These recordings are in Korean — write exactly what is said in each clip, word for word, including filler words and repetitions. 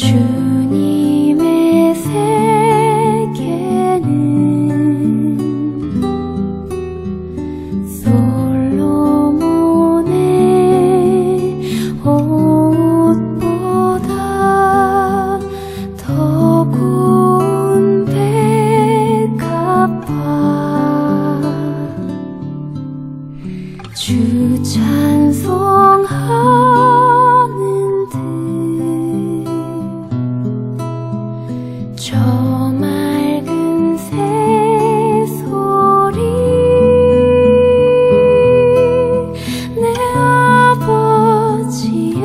주님의 세계는 솔로몬의 옷보다 더 고운 백합화. 주 찬송하는 듯 저 맑은 새소리 내 아버지의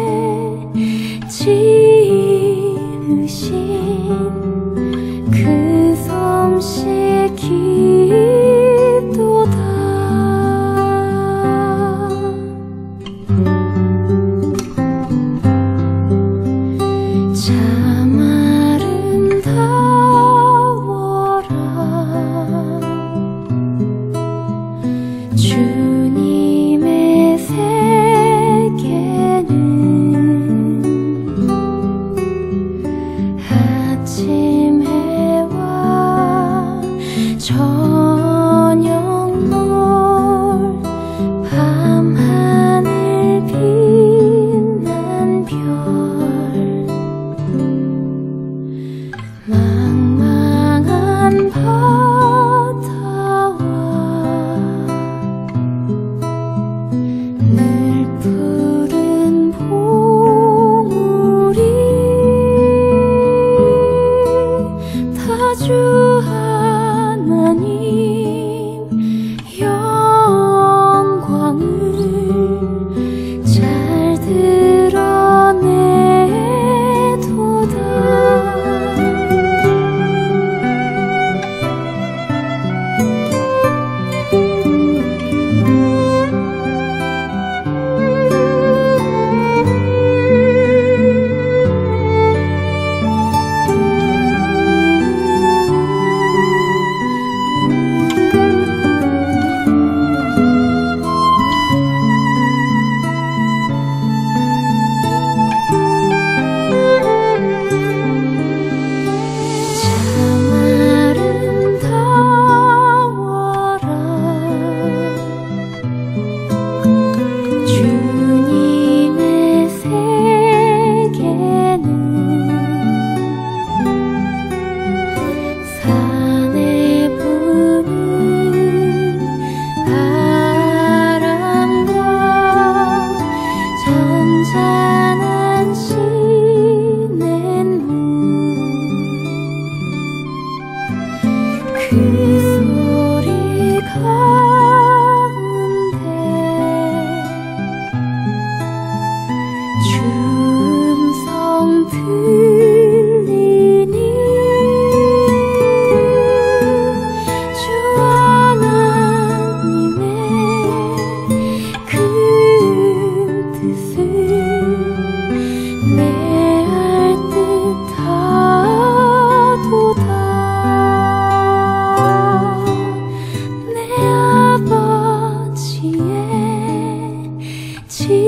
지으신 그 솜씨 기도다. 참 아름다워라 주님의 세계는 아침 해와 저녁 노을 밤하늘 빛난 별 망망한 바다와 늘 푸른 봉우리 다 주 하나님 영광을 잘 드러내도다. 참 아름다워라 주님의 세계는 산에 부는 바람과 잔잔한 시냇물 그 소리 가운데 주 음성 들리니 주 하나님의 큰 뜻을 내알 듯하도다. 내 아버지의 지